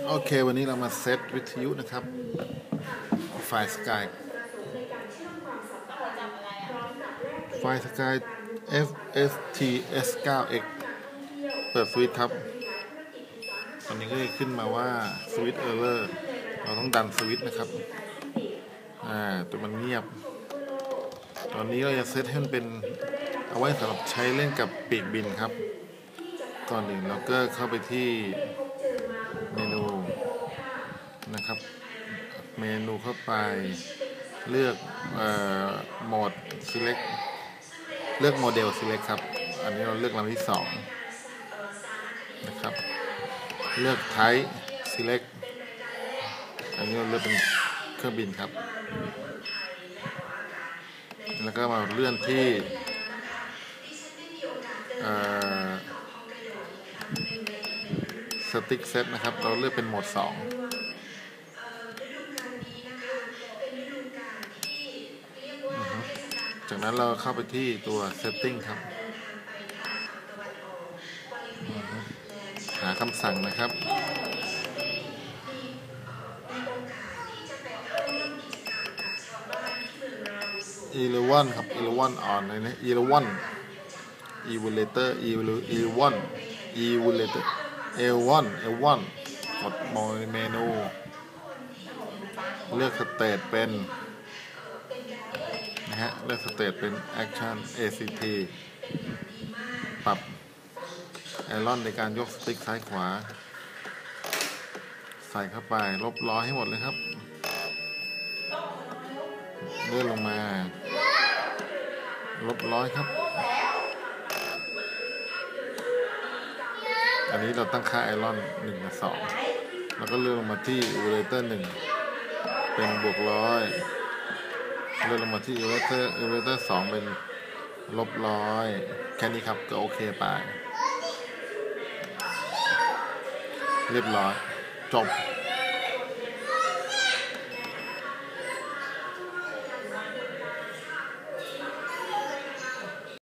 โอเควันนี้เรามาเซตวิทยุนะครับไฟล์สกายไฟล์สกาย FSTS9X เปิดสวิตช์ครับตอนนี้ก็จะขึ้นมาว่าสวิตช์เออร์เลอร์เราต้องดันสวิตช์นะครับแต่มันเงียบตอนนี้เราจะเซตให้มันเป็นเอาไว้สำหรับใช้เล่นกับปีกบินครับก่อนอื่นเราก็เข้าไปที่เมนูนะครับเมนูเข้าไปเลือกโหมด select เลือกโมเดล select ครับอันนี้เราเลือกลำที่2นะครับเลือก type select อันนี้เราเลือกเป็นเครื่องบินครับแล้วก็มาเลื่อนที่stick set นะครับเราเลือกเป็นโหมด2จากนั้นเราเข้าไปที่ตัว setting ครับหาคำสั่งนะครับ11ครับ11 on เลยนะ11 evaluator 11 กดเมนูเลือกสเตทเป็นนะฮะเลือกสเตทเป็น action ACT ปรับไอรอนในการยกสติ๊กซ้ายขวาใส่เข้าไปลบล้อให้หมดเลยครับเลื่อนลงมาลบร้อยครับอันนี้เราตั้งค่าไอรอน1 กับ 2แล้วก็เลื่อนลงมาที่ evaluator 1เป็นบวกร้อยเลื่อนลงมาที่ evaluator 2เป็นลบร้อยแค่นี้ครับก็โอเคไปเรียบร้อยจบ